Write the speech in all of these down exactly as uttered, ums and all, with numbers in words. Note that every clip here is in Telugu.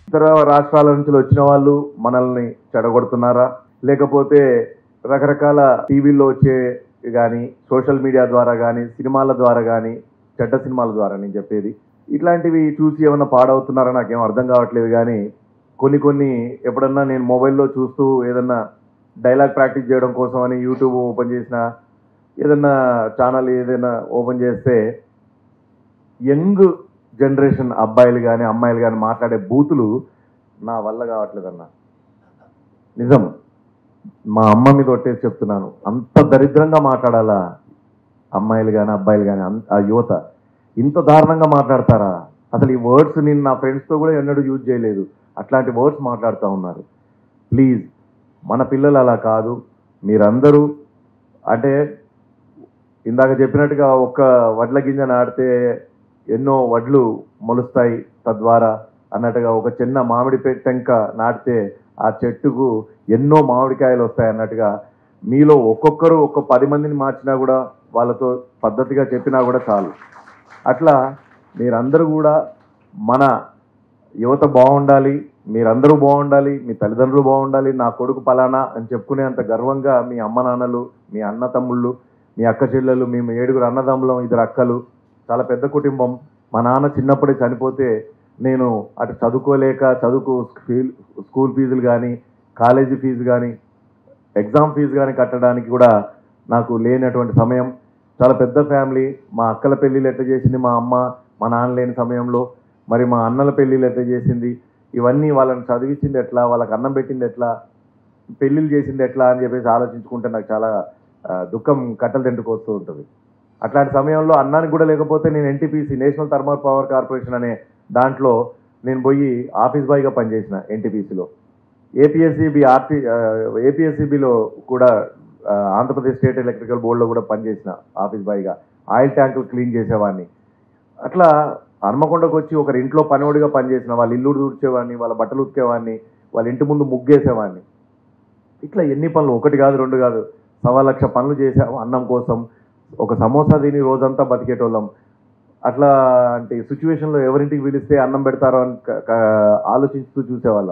ఇతర రాష్ట్రాల నుంచి వచ్చిన వాళ్ళు మనల్ని చెడగొడుతున్నారా, లేకపోతే రకరకాల టీవీల్లో వచ్చే కానీ సోషల్ మీడియా ద్వారా కానీ సినిమాల ద్వారా కానీ చెడ్డ సినిమాల ద్వారా నేను చెప్పేది ఇట్లాంటివి చూసి ఏమన్నా పాడవుతున్నారా నాకేం అర్థం కావట్లేదు. కానీ కొన్ని కొన్ని ఎప్పుడన్నా నేను మొబైల్లో చూస్తూ ఏదన్నా డైలాగ్ ప్రాక్టీస్ చేయడం కోసం అని యూట్యూబ్ ఓపెన్ చేసిన, ఏదన్నా ఛానల్ ఏదైనా ఓపెన్ చేస్తే యంగ్ జనరేషన్ అబ్బాయిలు కానీ అమ్మాయిలు కానీ మాట్లాడే బూతులు నా వల్ల కావట్లేదన్న. నిజం, మా అమ్మ మీద ఒట్టేసి చెప్తున్నాను. అంత దరిద్రంగా మాట్లాడాలా అమ్మాయిలు కానీ అబ్బాయిలు కానీ, ఆ యువత ఇంత దారుణంగా మాట్లాడతారా? అసలు ఈ వర్డ్స్ నేను నా ఫ్రెండ్స్తో కూడా ఎన్నడూ యూజ్ చేయలేదు. అట్లాంటి వర్డ్స్ మాట్లాడుతూ ఉన్నారు. ప్లీజ్, మన పిల్లలు అలా కాదు. మీరందరూ అంటే ఇందాక చెప్పినట్టుగా ఒక్క వడ్ల గింజ నాటితే ఎన్నో వడ్లు మొలుస్తాయి తద్వారా అన్నట్టుగా, ఒక చిన్న మామిడి టెంక నాటితే ఆ చెట్టుకు ఎన్నో మామిడికాయలు వస్తాయి అన్నట్టుగా, మీలో ఒక్కొక్కరు ఒక్క పది మందిని మార్చినా కూడా వాళ్ళతో పద్ధతిగా చెప్పినా కూడా చాలు. అట్లా మీరందరూ కూడా మన యువత బాగుండాలి, మీరందరూ బాగుండాలి, మీ తల్లిదండ్రులు బాగుండాలి, నా కొడుకు పలానా అని చెప్పుకునేంత గర్వంగా మీ అమ్మ నాన్నలు, మీ అన్న తమ్ముళ్ళు, మీ అక్క చెల్లెలు, మేము ఏడుగురు అన్నదమ్ములం, ఇద్దరు అక్కలు, చాలా పెద్ద కుటుంబం. మా నాన్న చిన్నప్పుడే చనిపోతే నేను అటు చదువుకోలేక చదువుకు స్కూల్ ఫీజులు కానీ కాలేజీ ఫీజు కానీ ఎగ్జామ్ ఫీజు కానీ కట్టడానికి కూడా నాకు లేనటువంటి సమయం. చాలా పెద్ద ఫ్యామిలీ. మా అక్కల పెళ్ళిళ్ళు ఎట్లా చేసింది మా అమ్మ, మా నాన్న లేని సమయంలో. మరి మా అన్నల పెళ్ళిళ్ళు ఎట్లా చేసింది, ఇవన్నీ వాళ్ళని చదివించింది ఎట్లా, వాళ్ళకి అన్నం పెట్టింది ఎట్లా, పెళ్ళిళ్ళు చేసింది ఎట్లా అని చెప్పేసి ఆలోచించుకుంటే నాకు చాలా దుఃఖం కట్టలు తింటుకు వస్తూ ఉంటుంది. అట్లాంటి సమయంలో అన్నానికి కూడా లేకపోతే నేను NTPC national thermal power corporation అనే దాంట్లో నేను పోయి ఆఫీస్ బాయ్గా పనిచేసిన. ఎన్టీపీసీలో ఏపీఎస్సీబీ ఆర్టీ ఏపీఎస్సీబీలో కూడా ఆంధ్రప్రదేశ్ స్టేట్ ఎలక్ట్రికల్ బోర్డులో కూడా పనిచేసిన ఆఫీస్ బాయ్గా. ఆయిల్ ట్యాంకులు క్లీన్ చేసేవాడిని. అట్లా హన్మకొండకు వచ్చి ఒకరి ఇంట్లో పనివాడిగా పనిచేసిన, వాళ్ళ ఇల్లు ఊడ్చేవాడిని, వాళ్ళ బట్టలు ఉతికేవాడిని, వాళ్ళ ఇంటి ముందు ముగ్గేసేవాడిని. ఇట్లా ఎన్ని పనులు, ఒకటి కాదు రెండు కాదు, సవా లక్ష పనులు చేసాము అన్నం కోసం. ఒక సమోసా తిని రోజంతా బతికేటోళ్ళం. అట్లా అంటే సిచ్యువేషన్లో ఎవరింటికి పిలిస్తే అన్నం పెడతారో అని ఆలోచిస్తూ చూసేవాళ్ళం.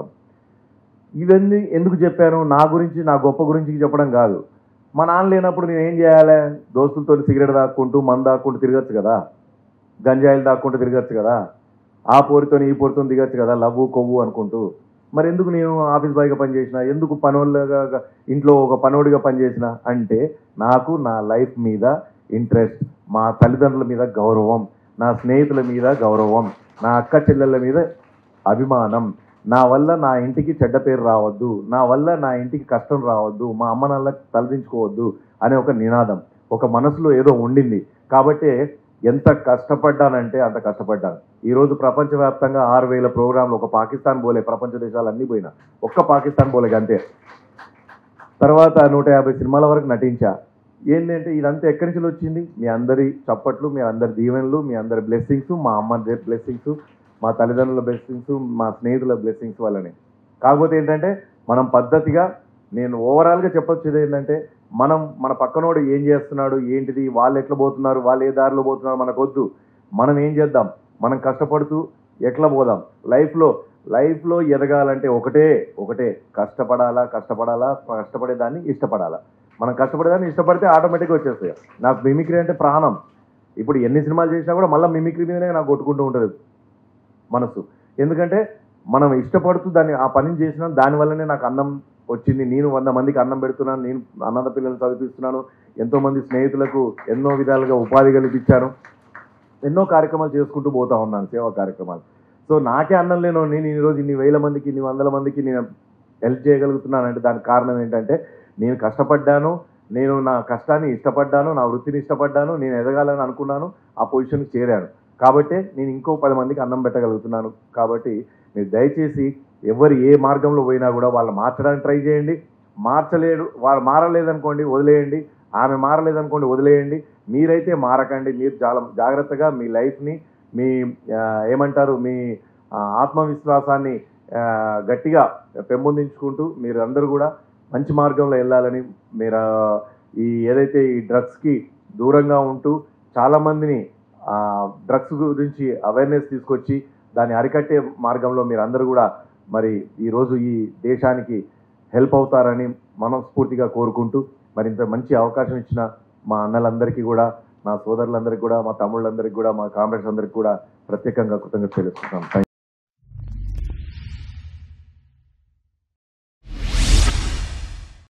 ఇవన్నీ ఎందుకు చెప్పాను? నా గురించి, నా గొప్ప గురించి చెప్పడం కాదు. మా నాన్న లేనప్పుడు నేను ఏం చేయాలి? దోస్తులతో సిగరెట్ దాక్కుంటూ మందు దాక్కుంటూ తిరగచ్చు కదా, గంజాయిలు దాక్కుంటూ తిరగచ్చు కదా, ఆ పోరితో ఈ పోరితో దిగచ్చు కదా, లవ్వు కొవ్వు అనుకుంటూ. మరి ఎందుకు నేను ఆఫీస్ బాయ్గా పనిచేసిన, ఎందుకు పనోళ్ళగా ఇంట్లో ఒక పనోడిగా పనిచేసిన అంటే నాకు నా లైఫ్ మీద ఇంట్రెస్ట్, మా తల్లిదండ్రుల మీద గౌరవం, నా స్నేహితుల మీద గౌరవం, నా అక్క చెల్లెళ్ళ మీద అభిమానం. నా వల్ల నా ఇంటికి చెడ్డ పేరు రావద్దు, నా వల్ల నా ఇంటికి కష్టం రావద్దు, మా అమ్మ నాన్నలకు తలదించుకోవద్దు అనే ఒక నినాదం ఒక మనసులో ఏదో ఉండింది. కాబట్టి ఎంత కష్టపడ్డానంటే అంత కష్టపడ్డాను. ఈరోజు ప్రపంచవ్యాప్తంగా ఆరు వేల ప్రోగ్రాంలు, ఒక పాకిస్తాన్ పోలే, ప్రపంచ దేశాలు అన్నీ పోయినా, ఒక్క పాకిస్తాన్ పోలే అంతే. తర్వాత నూట యాభై సినిమాల వరకు నటించా. ఏంటంటే ఇదంతా ఎక్కడి నుంచి వచ్చింది? మీ అందరి చప్పట్లు, మీ అందరి దీవెనలు, మీ అందరి బ్లెస్సింగ్స్, మా అమ్మ బ్లెస్సింగ్స్, మా తల్లిదండ్రుల బ్లెస్సింగ్స్, మా స్నేహితుల బ్లెస్సింగ్స్ వల్లనే. కాకపోతే ఏంటంటే మనం పద్ధతిగా, నేను ఓవరాల్గా చెప్పొచ్చేది ఏంటంటే, మనం మన పక్కనోడు ఏం చేస్తున్నాడు, ఏంటిది, వాళ్ళు ఎట్లా పోతున్నారు, వాళ్ళు ఏ దారిలో పోతున్నారు మనకొద్దు. మనం ఏం చేద్దాం, మనం కష్టపడుతూ ఎట్లా పోదాం. లైఫ్లో లైఫ్లో ఎదగాలంటే ఒకటే ఒకటే కష్టపడాలా, కష్టపడాలా, కష్టపడేదాన్ని ఇష్టపడాలా. మనం కష్టపడేదాన్ని ఇష్టపడితే ఆటోమేటిక్గా వచ్చేస్తాయి. నాకు మిమిక్రీ అంటే ప్రాణం. ఇప్పుడు ఎన్ని సినిమాలు చేసినా కూడా మళ్ళీ మిమిక్రీ మీదనే నాకు కొట్టుకుంటూ ఉంటుంది మనసు. ఎందుకంటే మనం ఇష్టపడుతూ దాన్ని ఆ పనిని చేసినా దానివల్లనే నాకు అన్నం వచ్చింది. నేను వంద మందికి అన్నం పెడుతున్నాను, నేను అన్నద పిల్లలు చదివిస్తున్నాను, ఎంతోమంది స్నేహితులకు ఎన్నో విధాలుగా ఉపాధి కల్పించాను, ఎన్నో కార్యక్రమాలు చేసుకుంటూ పోతా ఉన్నాను, సేవా కార్యక్రమాలు. సో నాకే అన్నం లేను నేను ఈరోజు ఇన్ని వేల మందికి, ఇన్ని వందల మందికి నేను హెల్ప్ చేయగలుగుతున్నానంటే దానికి కారణం ఏంటంటే నేను కష్టపడ్డాను, నేను నా కష్టాన్ని ఇష్టపడ్డాను, నా వృత్తిని ఇష్టపడ్డాను, నేను ఎదగాలని అనుకున్నాను, ఆ పొజిషన్కి చేరాను. కాబట్టే నేను ఇంకో పది మందికి అన్నం పెట్టగలుగుతున్నాను. కాబట్టి మీరు దయచేసి ఎవరు ఏ మార్గంలో పోయినా కూడా వాళ్ళు మార్చడానికి ట్రై చేయండి. మార్చలేడు, వాళ్ళు మారలేదనుకోండి వదిలేయండి, ఆమె మారలేదనుకోండి వదిలేయండి. మీరైతే మారకండి. మీరు చాలా జాగ్రత్తగా మీ లైఫ్ని, మీ ఏమంటారు, మీ ఆత్మవిశ్వాసాన్ని గట్టిగా పెంపొందించుకుంటూ మీరు అందరూ కూడా మంచి మార్గంలో వెళ్ళాలని, మీరు ఈ ఏదైతే ఈ డ్రగ్స్కి దూరంగా ఉంటూ చాలామందిని డ్రగ్స్ గురించి అవేర్నెస్ తీసుకొచ్చి దాన్ని అరికట్టే మార్గంలో మీరు అందరూ కూడా మరి ఈరోజు ఈ దేశానికి హెల్ప్ అవుతారని మనస్ఫూర్తిగా కోరుకుంటూ మరింత మంచి అవకాశం ఇచ్చిన మా అన్నలందరికీ కూడా, నా సోదరులందరికీ కూడా, మా తమ్ముళ్ళందరికీ కూడా, మా కామ్రేడ్స్ అందరికీ కూడా ప్రత్యేకంగా కృతజ్ఞతలు తెలుస్తున్నాం.